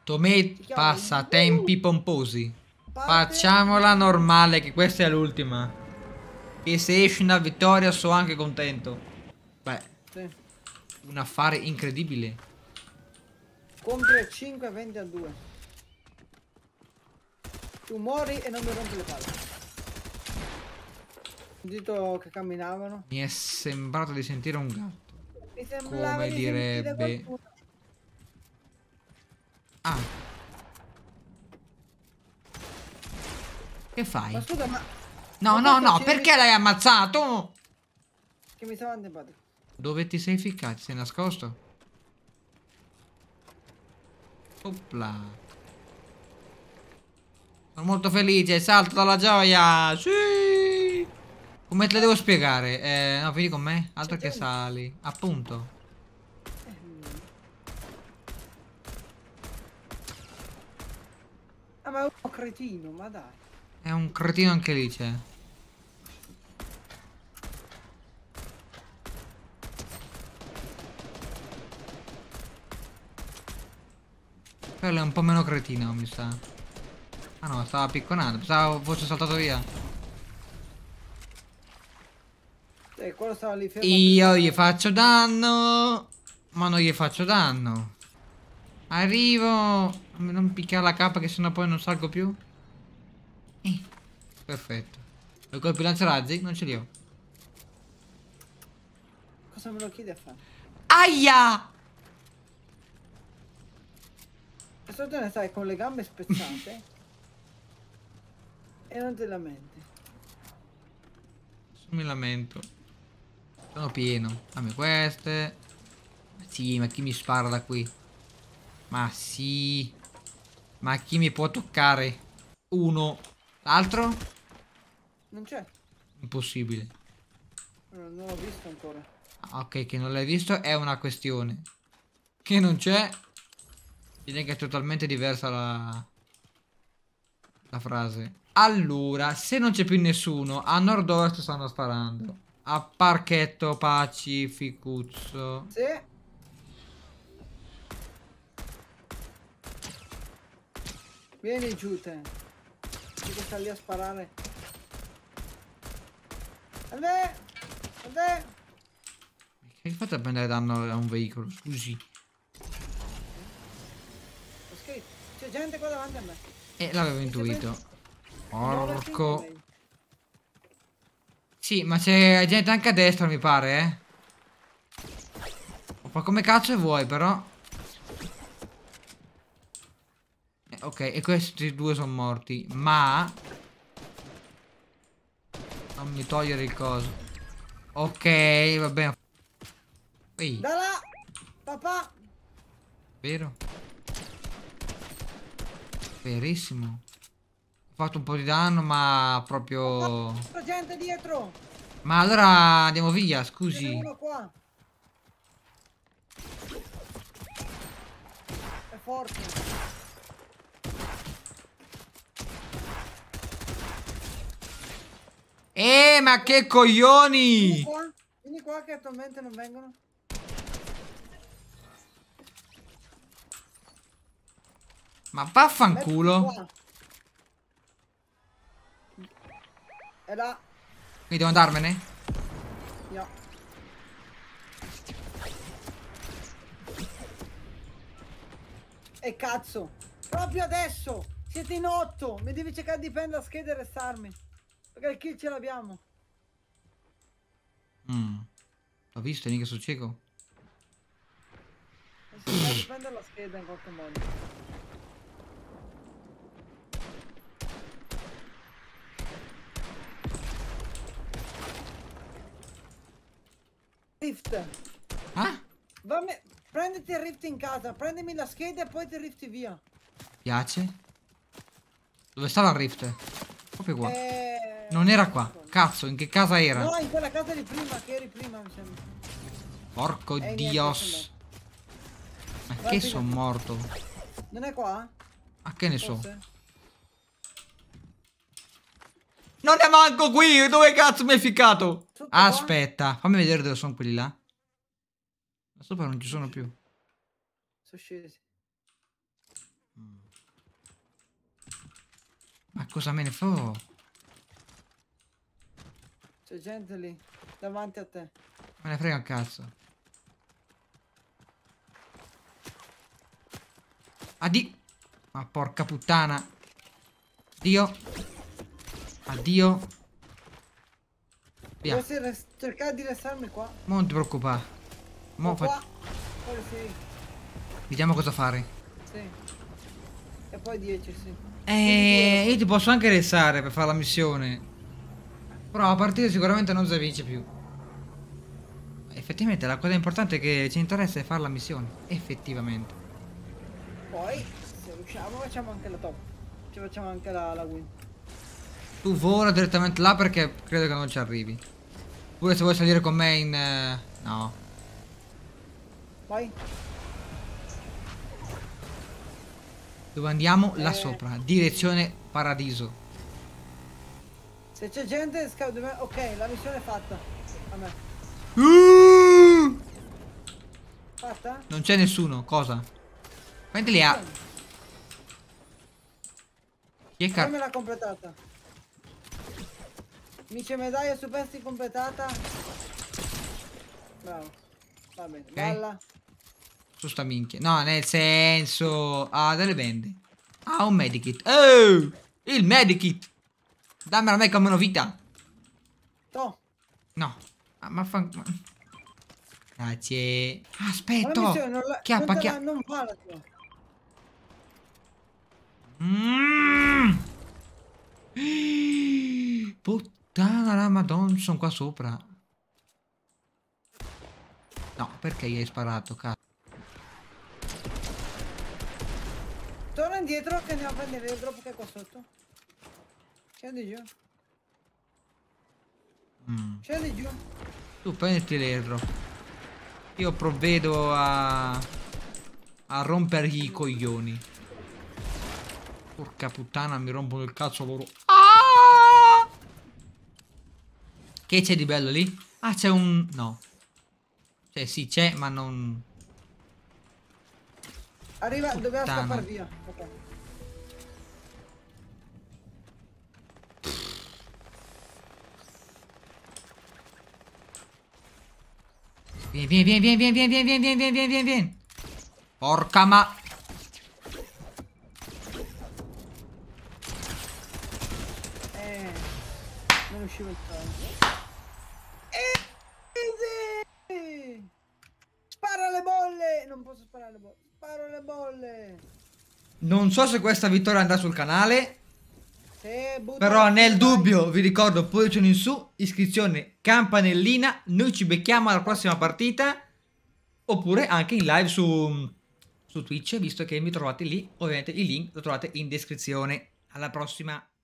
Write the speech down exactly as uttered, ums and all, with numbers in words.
Tomate passa a tempi pomposi. Facciamola normale, che questa è l'ultima. E se esce una vittoria sono anche contento. Beh, Sì. un affare incredibile. Compri a cinque e vendi a due. Tu muori e non mi rompi le palle. Ho detto che camminavano. Mi è sembrato di sentire un gatto. Mi sembrava Come di sentire direbbe. qualcuno. Ah. Che fai? Ma scusa, ma... No, ma no, questo no, ci- perché l'hai ammazzato? Che mi stava antipatico. Dove ti sei ficcato? Sei nascosto? Opla. Sono molto felice, salto dalla gioia. Sì. Come te le devo spiegare? Eh, no, vieni con me. Altro che sali. Appunto. Ah, ma è un cretino, ma dai. È un cretino anche lì, c'è. Quello è un po' meno cretino, mi sa. Ah no, stava picconando. Pensavo fosse saltato via. Eh, quello stava lì fermo. Io gli faccio danno. Ma non gli faccio danno. Arrivo. Non picchiare la cappa che sennò poi non salgo più. Eh, perfetto. E colpi lanciarazzi? Non ce li ho. Cosa me lo chiedi a fare? Aia! Adesso te ne stai con le gambe spezzate. E non te lamenti. Mi lamento. Sono pieno. Dammi queste. Sì, ma chi mi spara da qui? Ma sì. Ma chi mi può toccare? Uno. L'altro? Non c'è. Impossibile. Non, non l'ho visto ancora. Ah, ok, che non l'hai visto è una questione. Che non c'è. Direi che è totalmente diversa la... la frase. Allora, se non c'è più nessuno, a nord-ovest stanno sparando. A Parchetto Pacificuzzo. Sì. Vieni giù te. Chi che sta lì a sparare? Andè! Andè! Che hai fatto a prendere danno a un veicolo? Scusi. Ho scritto. C'è gente qua davanti a me. Eh, l'avevo intuito. Porco. Sì, ma c'è gente anche a destra, mi pare, eh. Ma come cazzo vuoi, però? Eh, ok, e questi due sono morti. Ma... non mi togliere il coso. Ok, va bene. Ehi, Da là! Papà! vero? Verissimo. Ho fatto un po' di danno, ma proprio... C'è gente dietro! Ma allora andiamo via, Ce n'è scusi. uno qua! È forte! Eh, ma che Vieni coglioni! qua! Vieni qua che attualmente non vengono. Ma Mettiti vaffanculo. qua. È là. Quindi devo andarmene? No. E cazzo! Proprio adesso! Siete in otto! Mi devi cercare di prendere la scheda e restarmi. Perché il kill ce l'abbiamo. Mm. L'ho visto, mica sono cieco. Devi cercare di prendere la scheda in qualche modo. Rift! Ah? Vammi... Prenditi il rift in casa, prendimi la scheda e poi ti rifti via. Piace? Dove stava il rift? Proprio qua. Eh... Non era qua. Cazzo, in che casa era? No, in quella casa di prima, che eri prima, mi sembra. Porco Eh, dios. Ma che sono morto? Non è qua? Ma che ne so? Forse? Non ne manco qui! Dove cazzo mi hai ficcato? Sotto Aspetta, fammi vedere dove sono quelli là. Da sopra non ci sono più. Sono scesi. Ma cosa me ne fa? C'è gente lì, davanti a te. Me ne frega un cazzo. Addio. Ma porca puttana. Addio. Addio. Via. Potresti cercare di restarmi qua. Ma non ti preoccupare. Mo O fa... qua. Poi sì. Vediamo cosa fare. Sì. E poi dieci, sì. Eh, io ti posso anche restare per fare la missione. Però a partire sicuramente non si vince più. Effettivamente la cosa importante che ci interessa è fare la missione. Effettivamente. Poi, se riusciamo, facciamo anche la top. Ci facciamo anche la, la win. Tu vola direttamente là perché credo che non ci arrivi. Pure se vuoi salire con me in... eh, no. Vai. Dove andiamo? Là Eh. sopra. Direzione paradiso. Se c'è gente, sca- dove- ok, la missione è fatta. A me. Uh! Fatta? Non c'è nessuno. Cosa? Quanti li ha? Chi è Poi car... me l'ha completata. Mice medaglia su pesti completata. Bravo. Va bene. Balla. Su sta minchia. No, nel senso... Ah, delle vende. Ah, un medikit. Oh! Il medikit! Dammela a me con meno vita. To. No. Ah, ma fa... ma- Grazie. Ma la Aspetta. missione non la... Chiappa, non te la- chiappa. non va la tua. Mm. Puttana la madonna, sono qua sopra. No, perché gli hai sparato, cazzo? Torna indietro che andiamo a prendere il drop che è qua sotto. Scendi giù. Mm. Scendi giù. Tu prenditi l'airdrop. Io provvedo a... a rompergli i coglioni. Porca puttana, mi rompono il cazzo loro. Ah! Che c'è di bello lì? Ah, c'è un... no. Cioè, sì, c'è, ma non... Arriva, doveva Puttana. scappare via. Ok. Vieni, vieni, vieni, vieni, vieni, vieni, vieni, vieni, vieni, vieni, vieni, vieni. Porca ma... Eh, non uscivo il treno. Easy! Spara le bolle! Non posso sparare le bolle. Sparo le bolle. Non so se questa vittoria andrà sul canale. Se butta Però la nel fila, dubbio vi ricordo pollice in su, iscrizione, campanellina. Noi ci becchiamo alla prossima partita. Oppure anche in live su, su Twitch, visto che mi trovate lì. Ovviamente il link lo trovate in descrizione. Alla prossima.